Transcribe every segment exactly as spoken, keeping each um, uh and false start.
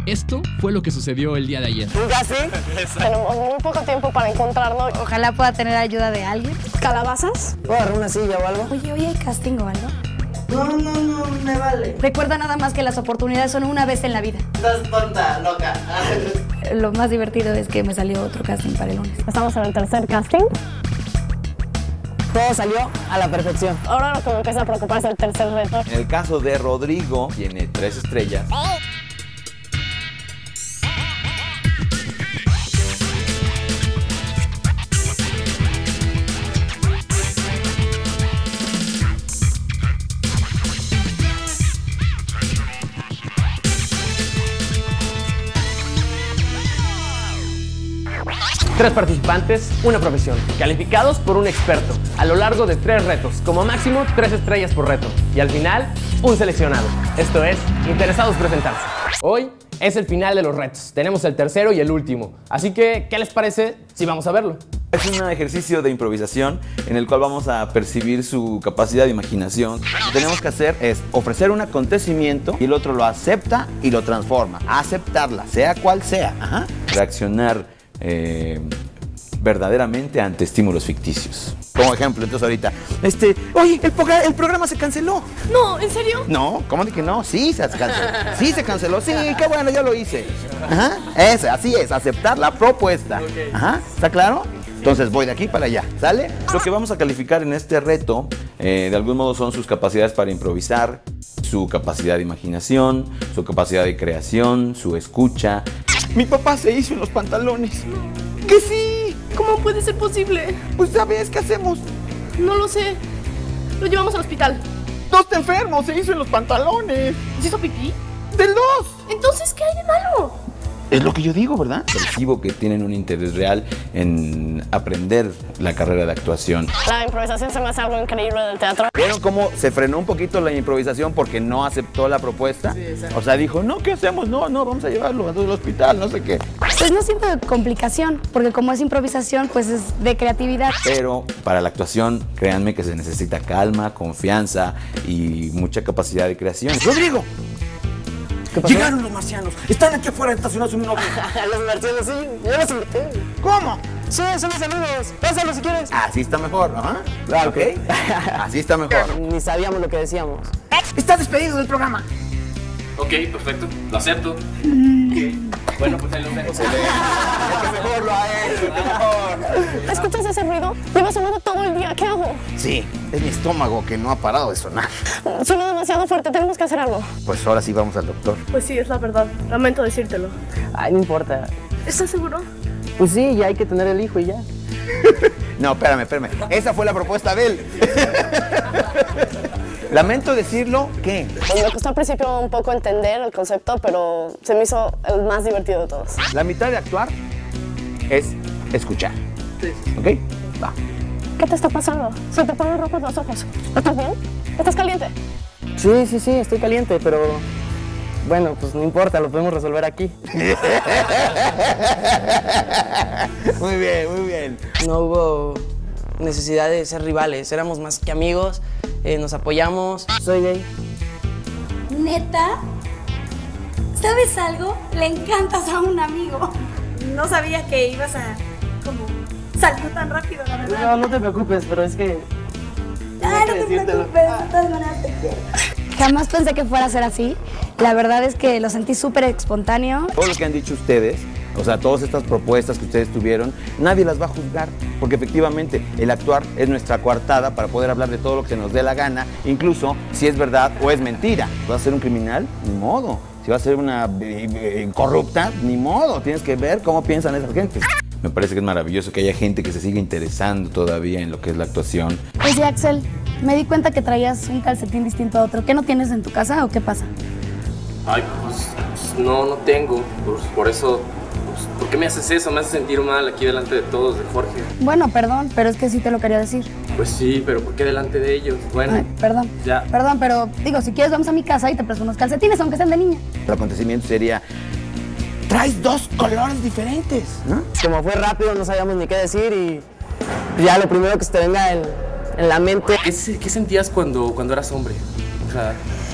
Esto fue lo que sucedió el día de ayer. ¿Ya sí? Tenemos muy poco tiempo para encontrarnos. Ojalá pueda tener ayuda de alguien. ¿Calabazas? ¿Puedo agarrar una silla o algo? Oye, hoy hay casting o algo. No, no, no, me vale. Recuerda nada más que las oportunidades son una vez en la vida. Estás tonta, loca. Lo más divertido es que me salió otro casting para el lunes. Estamos en el tercer casting. Todo salió a la perfección. Ahora lo que me empieza a preocupar es el tercer reto. En el caso de Rodrigo, tiene tres estrellas. Tres participantes, una profesión, calificados por un experto, a lo largo de tres retos, como máximo tres estrellas por reto, y al final, un seleccionado. Esto es, interesados presentarse. Hoy es el final de los retos, tenemos el tercero y el último, así que, ¿qué les parece si vamos a verlo? Es un ejercicio de improvisación en el cual vamos a percibir su capacidad de imaginación. Lo que tenemos que hacer es ofrecer un acontecimiento y el otro lo acepta y lo transforma. Aceptarla, sea cual sea. Ajá. Reaccionar eh, verdaderamente ante estímulos ficticios. Como ejemplo, entonces ahorita, este, oye, el, programa, el programa se canceló. No, ¿en serio? No, ¿cómo de que no? Sí, se canceló. Sí, se canceló. Sí, qué bueno, ya lo hice. Ajá, ese, así es, aceptar la propuesta. Ajá, ¿está claro? Entonces voy de aquí para allá, ¿sale? Lo que vamos a calificar en este reto, eh, de algún modo, son sus capacidades para improvisar, su capacidad de imaginación, su capacidad de creación, su escucha. Mi papá se hizo en los pantalones. ¡Que sí! ¿Cómo puede ser posible? Pues ¿sabes qué hacemos? No lo sé. Lo llevamos al hospital. ¡No está enfermo! ¡Se hizo en los pantalones! ¿Se hizo pipí? ¡Del dos! Entonces, ¿qué hay de malo? Es lo que yo digo, ¿verdad? Percibo que tienen un interés real en aprender la carrera de actuación. La improvisación se me hace algo increíble del teatro. ¿Vieron cómo se frenó un poquito la improvisación porque no aceptó la propuesta? Sí, o sea, dijo, no, ¿qué hacemos? No, no, vamos a llevarlo al hospital, no sé qué. Pues no siento complicación, porque como es improvisación, pues es de creatividad. Pero para la actuación, créanme que se necesita calma, confianza y mucha capacidad de creación. ¡Rodrigo! Llegaron los marcianos. Están aquí afuera estacionados en un ovni. Los marcianos, sí. Yo los invité. ¿Cómo? Sí, son mis amigos. Pásalo si quieres. Así está mejor, ajá. Claro, ok. Así está mejor. Ni sabíamos lo que decíamos. Está despedido del programa. Ok, perfecto, lo acepto. Okay. Bueno, pues ahí los dejo. Se ve. Es que mejor lo ha hecho, que mejor. ¿Escuchas ese ruido? Lleva sonando todo el día. ¿Qué hago? Sí, es mi estómago que no ha parado de sonar. Suena demasiado fuerte. Tenemos que hacer algo. Pues ahora sí vamos al doctor. Pues sí, es la verdad. Lamento decírtelo. Ay, no importa. ¿Estás seguro? Pues sí, ya hay que tener el hijo y ya. No, espérame, espérame. Esa fue la propuesta de él. Lamento decirlo, ¿qué? Me costó al principio un poco entender el concepto, pero se me hizo el más divertido de todos. La mitad de actuar es escuchar. Sí. ¿Ok? Va. ¿Qué te está pasando? Se te ponen rojos los ojos. ¿Estás bien? ¿Estás caliente? Sí, sí, sí, estoy caliente, pero... Bueno, pues no importa, lo podemos resolver aquí. Muy bien, muy bien. No hubo necesidad de ser rivales, éramos más que amigos, eh, nos apoyamos. Soy gay. ¿Neta? ¿Sabes algo? Le encantas a un amigo. No sabía que ibas a... como... salir tan rápido, la verdad. No, no te preocupes, pero es que... Ay, no te preocupes, de todas maneras te quiero. Jamás pensé que fuera a ser así. La verdad es que lo sentí súper espontáneo. Todo lo que han dicho ustedes, o sea, todas estas propuestas que ustedes tuvieron, nadie las va a juzgar, porque efectivamente el actuar es nuestra coartada para poder hablar de todo lo que se nos dé la gana, incluso si es verdad o es mentira. ¿Vas a ser un criminal? Ni modo. Si vas a ser una eh, eh, corrupta, ni modo. Tienes que ver cómo piensan esas gentes. Me parece que es maravilloso que haya gente que se siga interesando todavía en lo que es la actuación. Oye, Axel, me di cuenta que traías un calcetín distinto a otro. ¿Qué no tienes en tu casa o qué pasa? Ay, pues, pues no, no tengo. Por, por eso, pues, ¿por qué me haces eso? Me haces sentir mal aquí delante de todos, de Jorge. Bueno, perdón, pero es que sí te lo quería decir. Pues sí, pero ¿por qué delante de ellos? Bueno, Ay, perdón. Ya. Perdón, pero digo, si quieres vamos a mi casa y te presto unos calcetines, aunque sean de niña. El acontecimiento sería... traes dos colores diferentes, ¿no? Como fue rápido, no sabíamos ni qué decir y ya lo primero que se te venga en, en la mente. ¿Qué, ¿Qué sentías cuando, cuando eras hombre? O sea...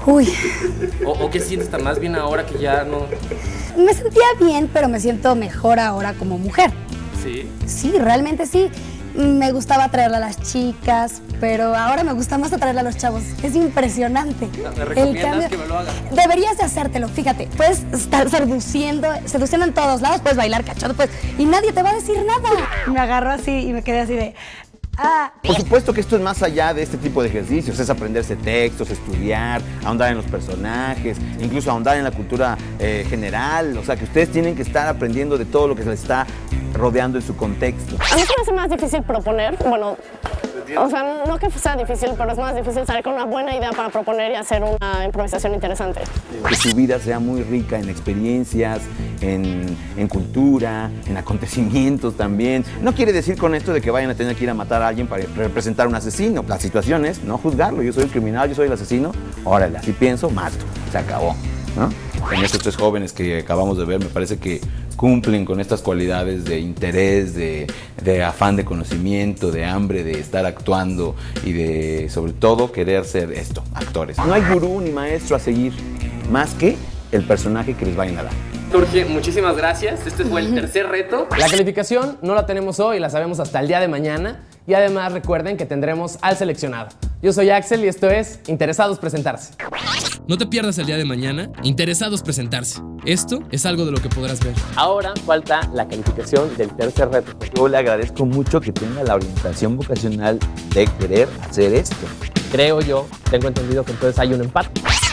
Uy, ¿O, o qué sientes tan más bien ahora que ya no...? me sentía bien, pero me siento mejor ahora como mujer. Sí. Sí, realmente sí. Me gustaba atraerle a las chicas, pero ahora me gusta más atraerle a los chavos. Es impresionante. ¿Me recomiendas que me lo haga? Deberías de hacértelo, fíjate. Puedes estar seduciendo, seduciendo en todos lados, puedes bailar cachondo, pues, y nadie te va a decir nada. Me agarró así y me quedé así de... Ah. Por supuesto que esto es más allá de este tipo de ejercicios, es aprenderse textos, estudiar, ahondar en los personajes, incluso ahondar en la cultura eh, general, o sea que ustedes tienen que estar aprendiendo de todo lo que se les está rodeando en su contexto. A mí se me hace más difícil proponer, bueno, o sea, no que sea difícil, pero es más difícil salir con una buena idea para proponer y hacer una improvisación interesante. Que su vida sea muy rica en experiencias, en, en cultura, en acontecimientos también. No quiere decir con esto de que vayan a tener que ir a matar a alguien para representar a un asesino. La situación es no juzgarlo, yo soy el criminal, yo soy el asesino, órale, así pienso, mato, se acabó, ¿no? En estos tres jóvenes que acabamos de ver, me parece que cumplen con estas cualidades de interés, de, de afán de conocimiento, de hambre de estar actuando y de, sobre todo, querer ser esto, actores. No hay gurú ni maestro a seguir, más que el personaje que les vayan a dar. Jorge, muchísimas gracias. Este fue el tercer reto. La calificación no la tenemos hoy, la sabemos hasta el día de mañana. Y además recuerden que tendremos al seleccionado. Yo soy Axel y esto es Interesados Presentarse. No te pierdas el día de mañana, Interesados Presentarse. Esto es algo de lo que podrás ver. Ahora falta la calificación del tercer reto. Yo le agradezco mucho que tenga la orientación vocacional de querer hacer esto. Creo yo, tengo entendido que entonces hay un empate.